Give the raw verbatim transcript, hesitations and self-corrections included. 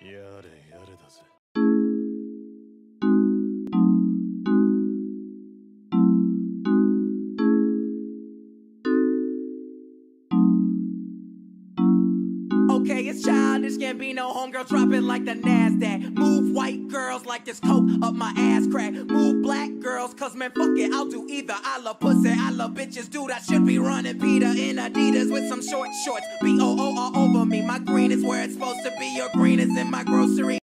やれやれだぜ。 Okay, it's childish, can't be no homegirl, drop it like the NASDAQ. Move white girls like this coke up my ass crack. Move black girls, cause man, fuck it, I'll do either. I love pussy, I love bitches, dude, I should be running Peter in Adidas with some short shorts. B O O all over me, my green is where it's supposed to be, your green is in my grocery.